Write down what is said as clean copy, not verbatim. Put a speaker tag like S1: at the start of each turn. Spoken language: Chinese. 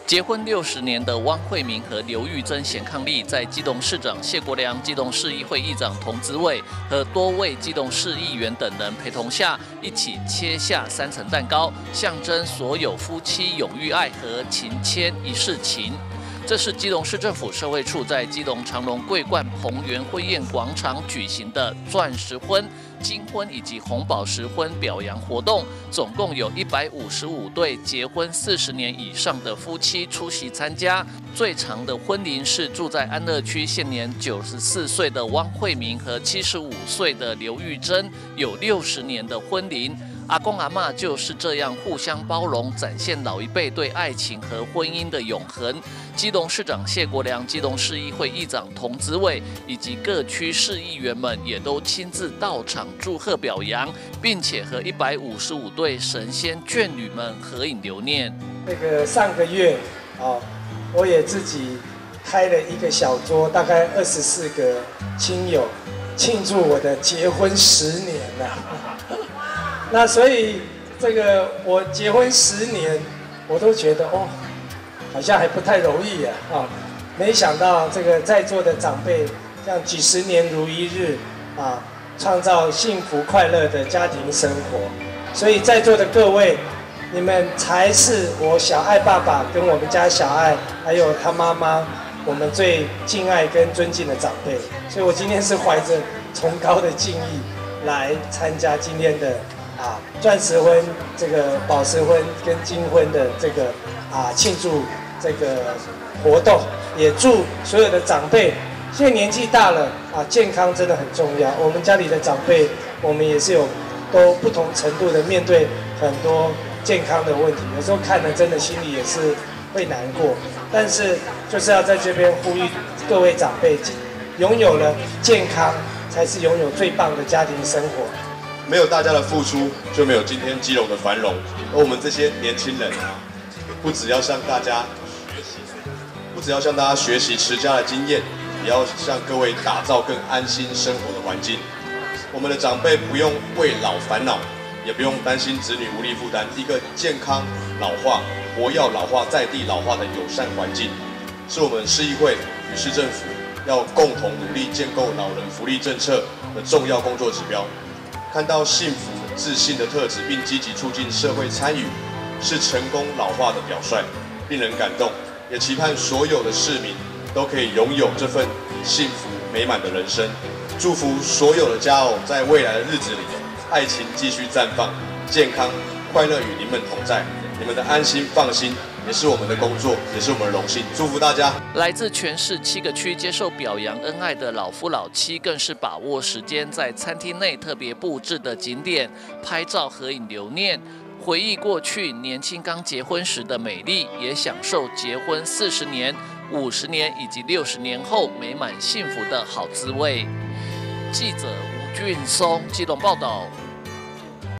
S1: 结婚60年的汪慧明和刘玉珍显伉俪，在基隆市长谢国良、基隆市议会议长童子伟和多位基隆市议员等人陪同下，一起切下3层蛋糕，象征所有夫妻永浴爱和情牵一世情。这是基隆市政府社会处在基隆长隆桂冠彭园婚宴广场举行的钻石婚、金婚以及红宝石婚表扬活动，总共有155对结婚40年以上的夫妻出席参加。最长的婚龄是住在安乐区，现年94岁的汪慧明和75岁的刘玉珍，有60年的婚龄。阿公阿嬷就是这样互相包容，展现老一辈对爱情和婚姻的永恒。基隆市长谢国良、基隆市议会议长童子伟以及各区市议员们也都亲自到场祝贺表扬，并且和155对神仙眷侣们合影留念。
S2: 上个月我也自己开了一个小桌，大概24个亲友庆祝我的结婚10年了。那所以我结婚10年，我都觉得好像还不太容易没想到在座的长辈这样几十年如一日创造幸福快乐的家庭生活。所以在座的各位，你们才是我小爱爸爸跟我们家小爱还有他妈妈，我们最敬爱跟尊敬的长辈。所以我今天是怀着崇高的敬意来参加今天的钻石婚、宝石婚跟金婚的庆祝活动，也祝所有的长辈，现在年纪大了健康真的很重要。我们家里的长辈，我们也是都不同程度的面对很多健康的问题，有时候看了真的心里也是会难过。但是就是要在这边呼吁各位长辈，拥有了健康，才是拥有最棒的家庭生活。
S3: 没有大家的付出，就没有今天基隆的繁荣。而我们这些年轻人不只要向大家学习持家的经验，也要向各位打造更安心生活的环境。我们的长辈不用为老烦恼，也不用担心子女无力负担。一个健康老化、活跃老化、在地老化的友善环境，是我们市议会与市政府要共同努力建构老人福利政策的重要工作指标。看到幸福、自信的特质，并积极促进社会参与，是成功老化的表率，令人感动。也期盼所有的市民都可以拥有这份幸福美满的人生。祝福所有的家偶在未来的日子里，爱情继续绽放，健康快乐与您们同在。你们的安心放心，也是我们的工作，也是我们的荣幸。祝福大家！
S1: 来自全市7个区接受表扬恩爱的老夫老妻，更是把握时间，在餐厅内特别布置的景点拍照合影留念，回忆过去年轻刚结婚时的美丽，也享受结婚40年、50年以及60年后美满幸福的好滋味。记者吴俊松基隆报道。